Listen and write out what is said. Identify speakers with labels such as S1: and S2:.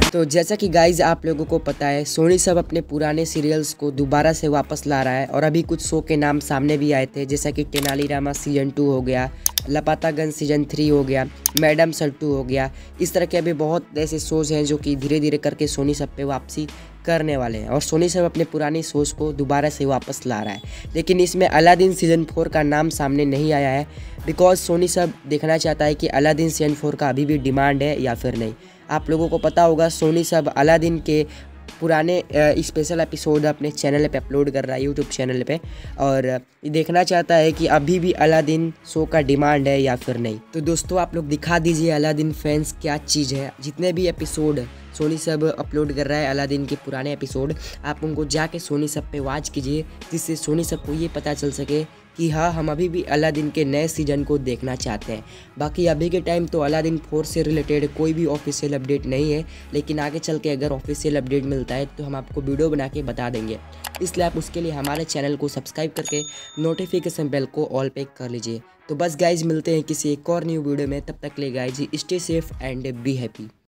S1: तो जैसा कि गाइज आप लोगों को पता है, सोनी सब अपने पुराने सीरियल्स को दोबारा से वापस ला रहा है और अभी कुछ शो के नाम सामने भी आए थे, जैसा कि तेनालीरामा सीजन 2 हो गया, लपातागंज सीजन 3 हो गया, मैडम सट्टू हो गया। इस तरह के अभी बहुत ऐसे शोज़ हैं जो कि धीरे धीरे करके सोनी सब पे वापसी करने वाले हैं और सोनी सब अपने पुराने शोज़ को दोबारा से वापस ला रहा है। लेकिन इसमें अलादीन सीजन 4 का नाम सामने नहीं आया है, बिकॉज सोनी सब देखना चाहता है कि अलादीन सीजन 4 का अभी भी डिमांड है या फिर नहीं। आप लोगों को पता होगा, सोनी सब अलादीन के पुराने स्पेशल एपिसोड अपने चैनल पे अपलोड कर रहा है, यूट्यूब चैनल पे, और देखना चाहता है कि अभी भी अलादीन शो का डिमांड है या फिर नहीं। तो दोस्तों आप लोग दिखा दीजिए अलादीन फैंस क्या चीज़ है। जितने भी एपिसोड सोनी सब अपलोड कर रहा है अलादीन के पुराने एपिसोड, आप उनको जाके सोनी सब पे वॉच कीजिए, जिससे सोनी सब को ये पता चल सके कि हाँ, हम अभी भी अलादीन के नए सीजन को देखना चाहते हैं। बाकी अभी के टाइम तो अलादीन 4 से रिलेटेड कोई भी ऑफिशियल अपडेट नहीं है, लेकिन आगे चल के अगर ऑफिशियल अपडेट मिलता है तो हम आपको वीडियो बना के बता देंगे। इसलिए आप उसके लिए हमारे चैनल को सब्सक्राइब करके नोटिफिकेशन बेल को ऑल पे कर लीजिए। तो बस गाइज, मिलते हैं किसी एक और न्यू वीडियो में। तब तक ले guys, stay safe and be happy.